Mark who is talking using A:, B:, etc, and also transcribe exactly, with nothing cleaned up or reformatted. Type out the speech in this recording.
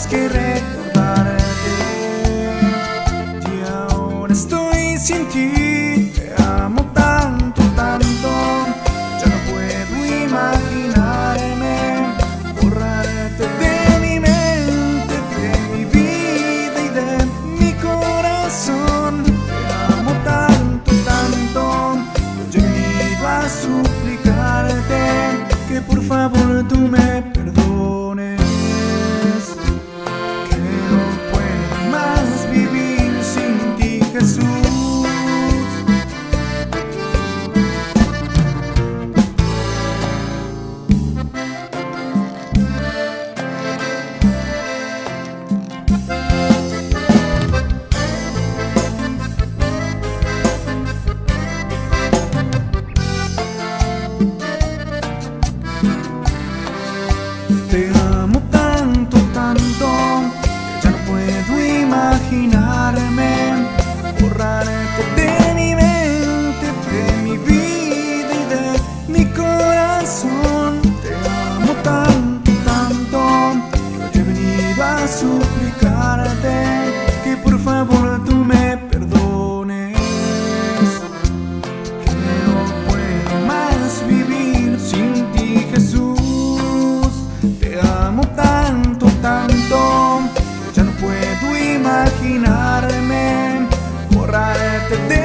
A: más que recordarte. Y ahora estoy sin ti, te amo tanto, tanto. Ya no puedo imaginarme borrarte de mi mente, de mi vida y de mi corazón. Te amo tanto, tanto. Yo he venido a suplicarte que por favor tú me perdones, que no puedo más vivir sin ti, Jesús. Te amo tanto, tanto, que ya no puedo imaginarme borrarte de mi mente, de mi vida y de mi corazón. Te amo tanto, tanto, que he venido a suplicarte que por favor tú me perdones, que no puedo más vivir sin ti, Jesús. Te amo tanto, tanto, ya no puedo imaginarme borrarte de